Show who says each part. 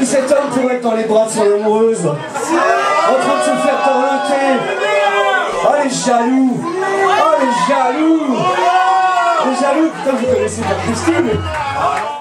Speaker 1: cet homme pourrait être dans les bras de son amoureuse, en train de se faire torloter. Oh les jaloux! Oh les jaloux! Les jaloux, putain, vous connaissez pas Christine?